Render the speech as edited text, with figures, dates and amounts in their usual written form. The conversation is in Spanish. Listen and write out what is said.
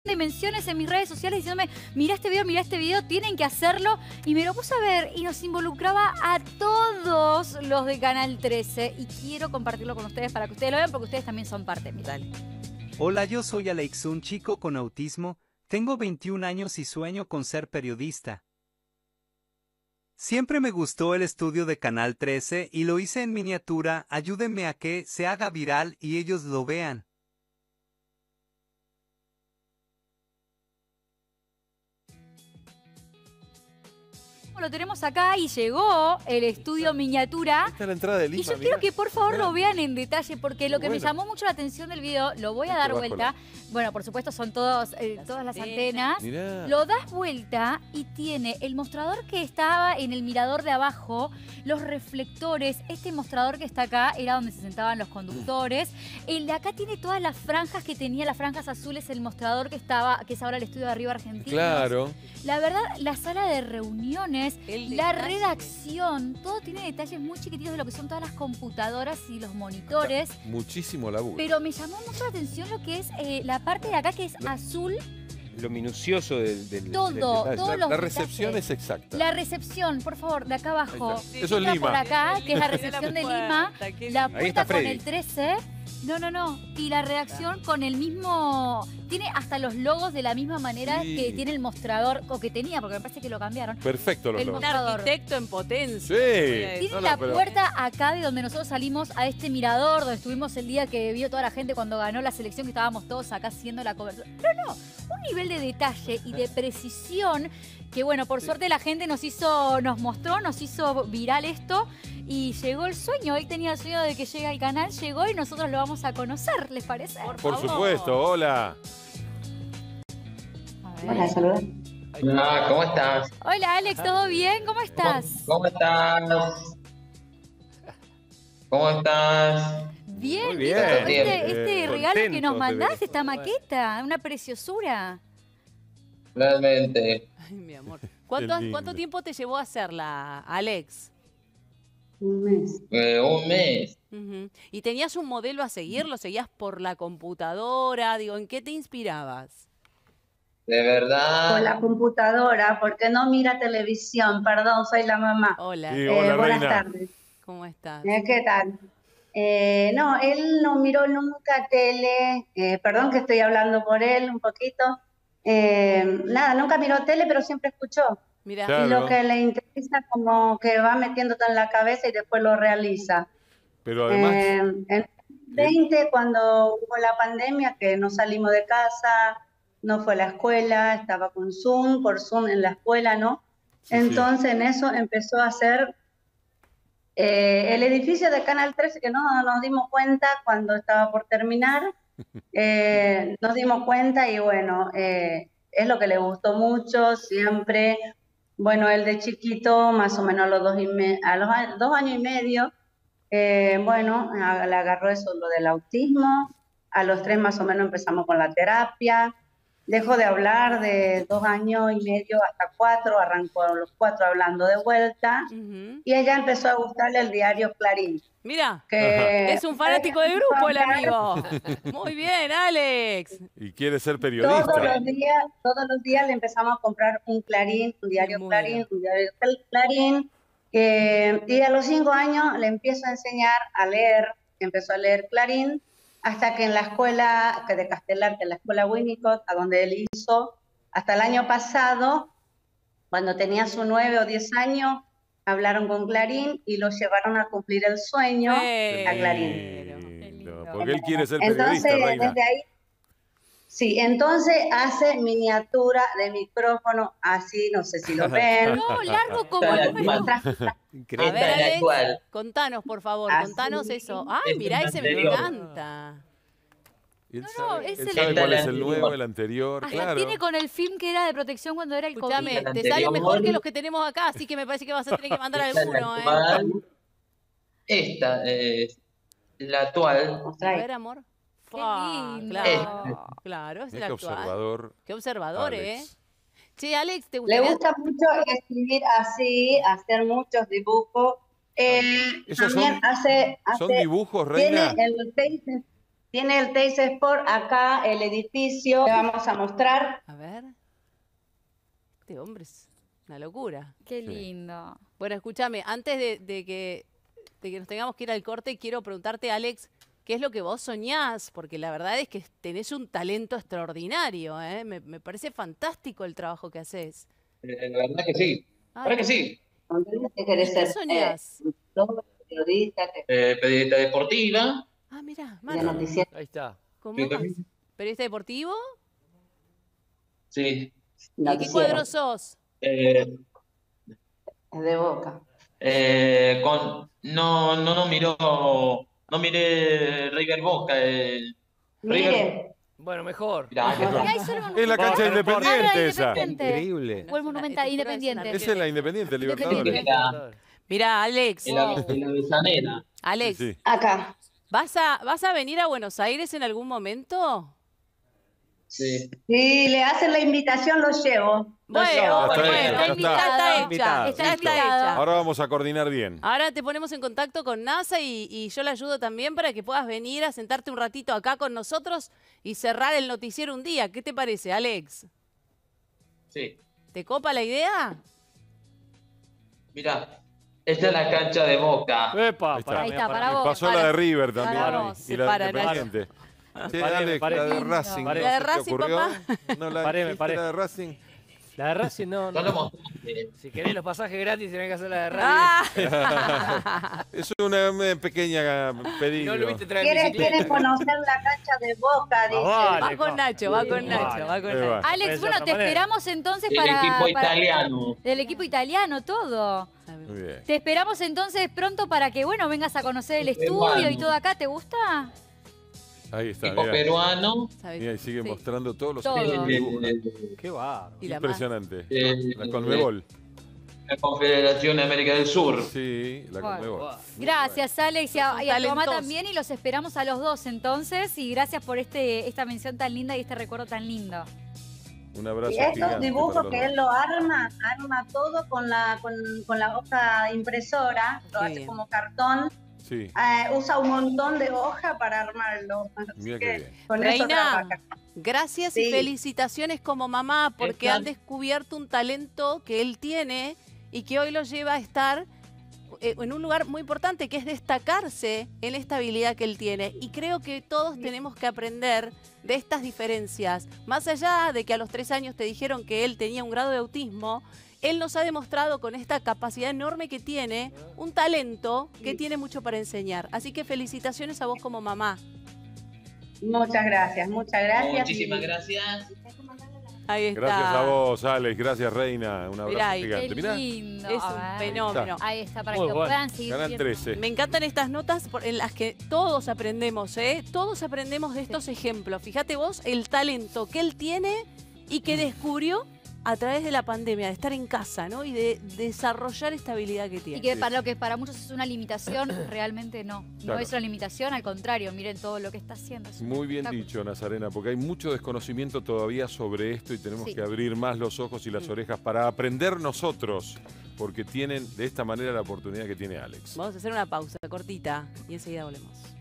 de menciones en mis redes sociales diciéndome, mirá este video, tienen que hacerlo. Y me lo puse a ver y nos involucraba a todos los de Canal 13. Y quiero compartirlo con ustedes para que ustedes lo vean porque ustedes también son parte. Dale. Hola, yo soy Alex, un chico con autismo. Tengo 21 años y sueño con ser periodista. Siempre me gustó el estudio de Canal 13 y lo hice en miniatura. Ayúdenme a que se haga viral y ellos lo vean. Lo tenemos acá y llegó el estudio miniatura. Esta es la entrada de Lima. Y yo quiero que por favor lo vean en detalle porque lo que me llamó mucho la atención del video, lo voy a dar vuelta. Bueno, por supuesto son todas las antenas. Mirá. Lo das vuelta y tiene el mostrador que estaba en el mirador de abajo, los reflectores. Este mostrador que está acá era donde se sentaban los conductores. El de acá tiene todas las franjas que tenía, las franjas azules, el mostrador que es ahora el estudio de Arriba Argentino. Claro. La verdad, la sala de reuniones, la redacción, todo tiene detalles muy chiquititos de lo que son todas las computadoras y los monitores. Muchísimo laburo. Pero me llamó mucho la atención lo que es la parte de acá que es azul. Lo minucioso del Todo, detalle. todos los La recepción detalles. es exacta. La recepción, por favor, de acá abajo. Eso es Entra Lima. por acá, que es la recepción de Lima. La Ahí puerta está con Freddy. el 13. No. Y la redacción con el mismo... Tiene hasta los logos de la misma manera Sí. que tiene el mostrador, o que tenía, porque me parece que lo cambiaron. Perfecto los El logos. Un arquitecto en potencia. Sí. Tiene No, la pero- puerta acá de donde nosotros salimos a este mirador, donde estuvimos el día que vio toda la gente cuando ganó la selección, que estábamos todos acá haciendo la cobertura. Pero no, un nivel de detalle y de precisión que, bueno, por suerte la gente nos hizo viral esto y llegó el sueño. Él tenía el sueño de que llegue al canal, llegó y nosotros lo vamos a conocer, ¿les parece? Por supuesto, hola. A ver. Hola, saludos. Hola, ¿cómo estás? Hola Alex, ¿todo bien? ¿Cómo estás? ¿Cómo estás? ¿Cómo estás? Bien, Muy bien. este regalo que nos Contentos mandaste, de esta maqueta, una preciosura. Realmente. Ay, mi amor. Qué ¿Cuánto lindo. tiempo te llevó a hacerla, Alex? Un mes. Un mes. Ujú. ¿Y tenías un modelo a seguir? ¿Lo seguías por la computadora? Digo, ¿en qué te inspirabas? De Por verdad. la computadora, porque no mira televisión. Perdón, soy la mamá. Hola, Sí, hola, Buenas reina. tardes. ¿cómo estás? ¿Qué tal? No, él no miró nunca tele. Perdón que estoy hablando por él un poquito. Nada, nunca miró tele, pero siempre escuchó. Mira, Claro. Y lo que le interesa como que va metiendo todo en la cabeza y después lo realiza. Pero además, En 20, cuando hubo la pandemia, que no salimos de casa, no fue a la escuela, estaba con Zoom, por Zoom en la escuela, ¿no? Sí, Entonces en eso empezó a hacer el edificio de Canal 13, que no nos dimos cuenta cuando estaba por terminar, nos dimos cuenta y bueno, es lo que le gustó mucho, siempre. Bueno, él de chiquito, más o menos a los 2 años y medio, bueno, le agarró eso, lo del autismo. A los 3 más o menos empezamos con la terapia. Dejó de hablar de 2 años y medio hasta 4, arrancó a los 4 hablando de vuelta. ujú. Y ella empezó a gustarle el diario Clarín. Mira, Que es un fanático del grupo el amigo. Muy bien, Alex. y quiere ser Todos periodista. los días le empezamos a comprar un Clarín, un diario Muy Clarín, bien. un diario Clarín. Y a los 5 años le empiezo a enseñar a leer, empezó a leer Clarín, hasta que en la escuela de Castelar, que es la escuela Winnicott, a donde él hizo, hasta el año pasado, cuando tenía sus 9 o 10 años, hablaron con Clarín y lo llevaron a cumplir el sueño a Clarín. Qué lindo, lindo. porque él quiere ser Entonces, periodista, reina. desde ahí, sí, entonces hace miniatura de micrófono, así, no sé si lo ven. No, largo como Está el número. A Increíble. ver, Esta es la Alex, actual. contanos, por favor, Así contanos eso. Ay, es mirá, el ese me anterior. encanta. Y él No, sabe, es él el- sabe Esta cuál es es la el nuevo, anterior. el anterior, Hasta claro. tiene con el film que era de protección cuando era el Escúchame, COVID. te sale anterior. mejor que los que tenemos acá, así que me parece que vas a tener que mandar Esta es la alguno, ¿eh? actual. Esta es la actual. A ver, amor. Qué Fua, lindo. claro, es el Mira qué actual. observador. Qué observador, Alex. Che, Alex, ¿te Le gustaría? gusta mucho escribir así, hacer muchos dibujos. ¿Esos También son- hace, ¿Son dibujos, tiene reina? el Face, Tiene el Teis Sport acá, el edificio. Le vamos a mostrar. A ver. Este hombre es una locura. Qué lindo. Bueno, escúchame, antes de que nos tengamos que ir al corte, quiero preguntarte, Alex, ¿qué es lo que vos soñás? Porque la verdad es que tenés un talento extraordinario, ¿eh? Me parece fantástico el trabajo que haces. La verdad que sí. La verdad que sí. ¿Qué querés ¿Qué ser? soñás? Periodista, Periodista deportiva. Ah, mirá, de Manu, noticias. Ahí está. ¿cómo Yo vas? también. ¿Periodista deportivo? Sí. ¿Y de qué cuadro sos? Eh, De Boca. no miré River Boca. Mire, Bueno, mejor. Mirá, que Y ahí solo Es la cancha Bueno, no importa. independiente esa. Independiente. Increíble. O el Monumental, Pero Independiente. Esa es la Independiente, Libertadores. Independiente. Mirá, Alex, en la Avellaneda. Alex, Sí. acá. ¿vas a venir a Buenos Aires en algún momento? Sí. Si le hacen la invitación, los llevo. Bueno, Ya está bueno, hecho, ya está. está hecha, Invitado. está Listo. hecha. Ahora vamos a coordinar bien. Ahora te ponemos en contacto con NASA y yo le ayudo también para que puedas venir a sentarte un ratito acá con nosotros y cerrar el noticiero un día. ¿Qué te parece, Alex? Sí. ¿Te copa la idea? Mirá, esta es la cancha de Boca. Epa, Ahí está. pará, Ahí mirá, está, pará. para vos. Pasó la de River también. Para ¿no? vos. Y la Para, Independiente. Che, Pareme, Alex, la de pareme. Racing. Pareme. ¿no La de se te Racing, ocurrió? papá. ¿No la Pareme, dijiste, pareme. la de Racing? La de Racing no. No lo mostraste. Si querés los pasajes gratis, tenés que hacer la de Racing. Ah, Es una pequeña pedido. No lo viste traer Quiere bicicleta. conocer la cancha de Boca, dice. vale. va con Nacho, va con Nacho, va con Ahí va. Nacho. Alex, Puede ser bueno, otra te manera. esperamos entonces El para... equipo para- italiano. Del equipo italiano, todo. Muy bien. Te esperamos entonces pronto para que, bueno, vengas a conocer el estudio Peruano. y todo acá. ¿Te gusta? Ahí está, Equipo mira. peruano. ¿Sabes? Mira, y sigue Sí. mostrando todos los Todo. equipos que dibuja. Qué bárbaro. Y la Impresionante. Eh, La Conmebol. La Confederación de América del Sur. Sí, la Bueno. Conmebol. Gracias, Alex, y a tu mamá Talentoso. también, y los esperamos a los dos entonces. Y gracias por esta mención tan linda y este recuerdo tan lindo. Un abrazo Y estos gigante para dibujos los que dos. él lo arma todo con la hoja impresora, lo Qué hace bien. como cartón, Sí, usa un montón de hoja para armarlo. Así mira que qué bien. con eso Reina, trabaja. gracias y Sí. felicitaciones como mamá porque Está. han descubierto un talento que él tiene y que hoy lo lleva a estar en un lugar muy importante, que es destacarse en esta habilidad que él tiene. Y creo que todos tenemos que aprender de estas diferencias. Más allá de que a los 3 años te dijeron que él tenía un grado de autismo, él nos ha demostrado con esta capacidad enorme que tiene, un talento que tiene mucho para enseñar. Así que felicitaciones a vos como mamá. Muchas gracias, muchas gracias. Muchísimas y- gracias. Ahí está. Gracias a vos, Alex. Gracias, Reina. Un abrazo Mirá ahí. gigante. Qué Mirá, lindo. Es A un ver. fenómeno. Ahí está, para Muy que lo bueno. puedan seguir Canal viendo. 13. Me encantan estas notas en las que todos aprendemos, ¿eh? Todos aprendemos de estos ejemplos. Fíjate vos el talento que él tiene y que descubrió a través de la pandemia, de estar en casa, ¿no? Y de desarrollar esta habilidad que tiene. Y que para lo que para muchos es una limitación, realmente no. No Claro. es una limitación, al contrario, miren todo lo que está haciendo. Es un Muy bien espectáculo. dicho, Nazarena, porque hay mucho desconocimiento todavía sobre esto y tenemos Sí. que abrir más los ojos y las orejas para aprender nosotros, porque tienen de esta manera la oportunidad que tiene Alex. Vamos a hacer una pausa cortita y enseguida volvemos.